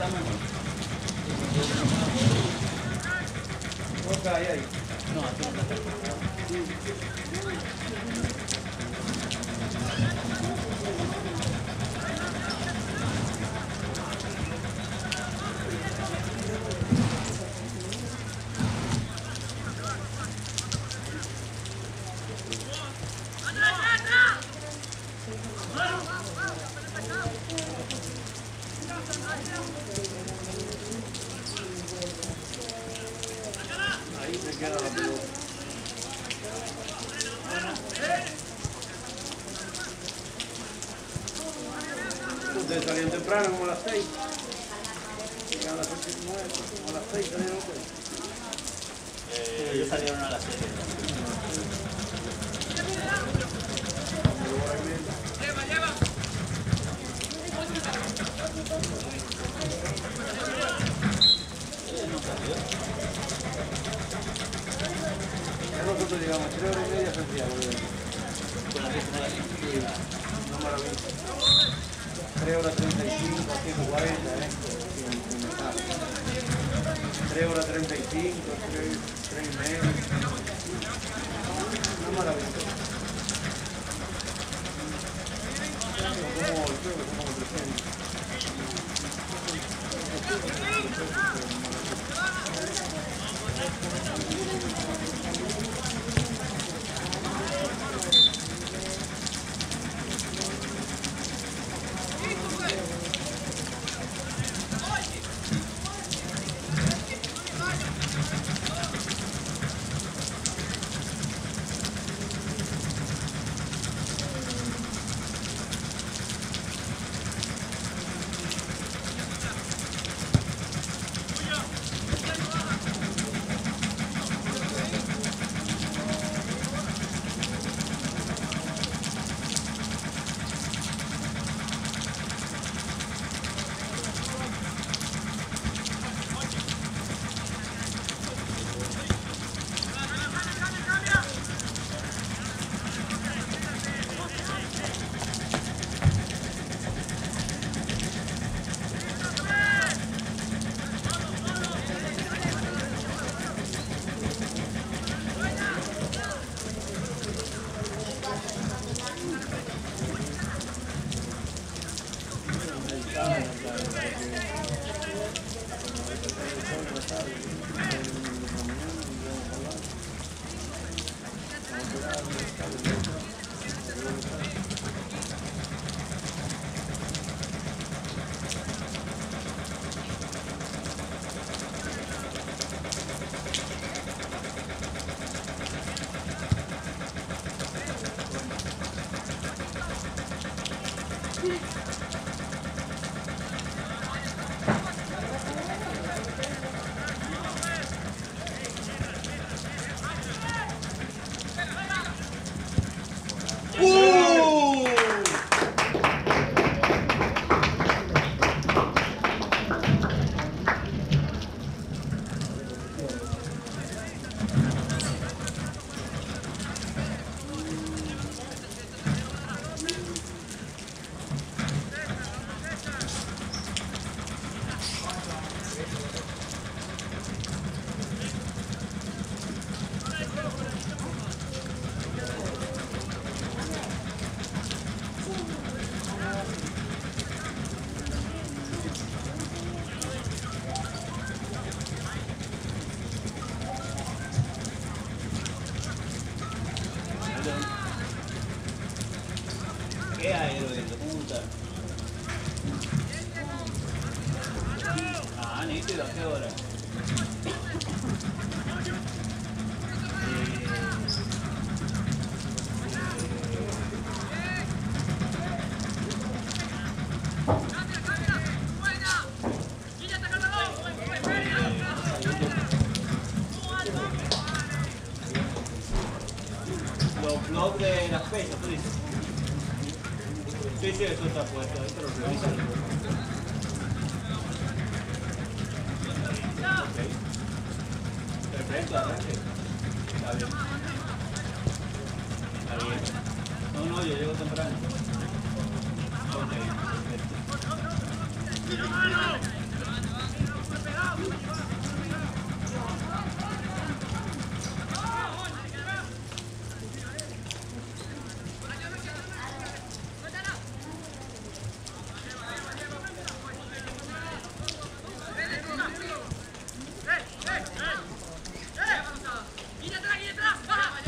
Ok, ahí. No, aquí no está. Ahí se queda la pelota. Ustedes salían temprano, como a las 6. Llegaban a las 8:09, como a las 6 salieron ustedes. Ellos salieron a las 7. Ya nosotros llegamos a 3:30 a Santiago. No maravilla. 3:35, 140, 3:35, 3:30. Una maravilla. Como el juego, como 300. ¿Qué aero de punta? Ah, nítido, ¿a qué hora? Los blogs de las fechas, tú dices. Sí, sí, eso está puesto, ahí te lo revisan. Ok. Perfecto, arranque. Está bien. Está bien. No, no, yo llego temprano.